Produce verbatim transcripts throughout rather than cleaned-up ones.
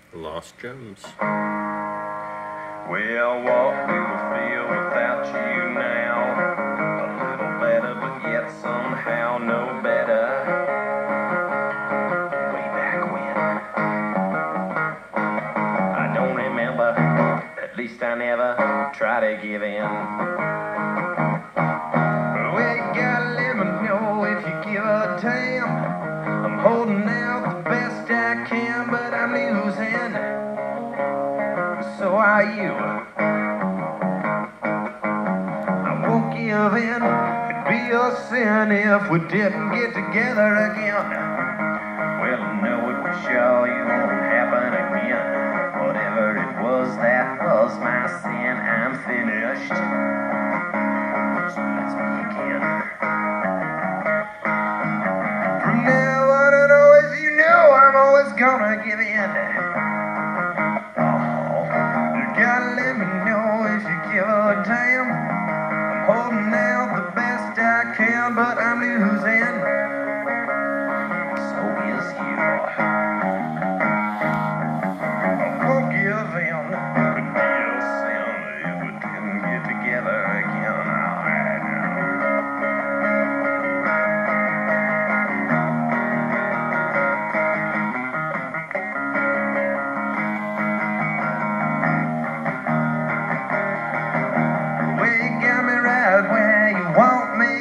Lost Jones. Well, what do we feel without you now? A little better, but yet somehow no better. Way back when, I don't remember, at least I never try to give in. Well, you gotta let me know if you give a damn. I'm holding out the best I can, but I'm losing. So are you. I won't give in. It'd be a sin if we didn't get together again. Well, I know it for sure you won't happen again. Whatever it was, that was my sin. I'm finished. So let's begin. From now on and always, you know I'm always gonna give in. Gotta let me know if you give a damn. I'm holding out the best I can, but I'm losing. So is you. I won't give in. It'd be a sin if we didn't get together again. Alright now. Where you want me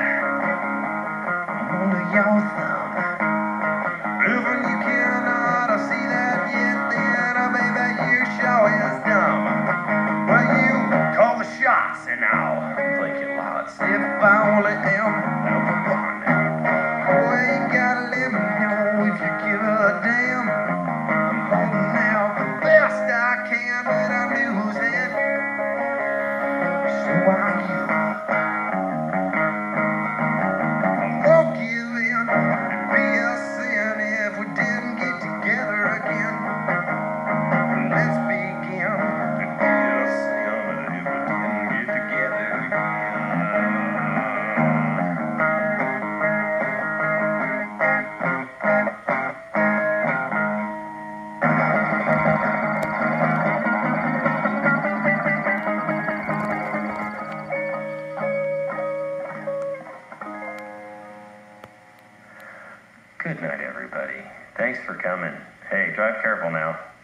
under your thumb. Proving you cannot see that yet, then, oh, baby, you sure is dumb. Well, you call the shots, and I'll think it lots if I only am number one. Well, you gotta let me know if you give a damn. I'm holding out the best I can, but I'm losing. So are you. Good night, everybody. Thanks for coming. Hey, drive careful now.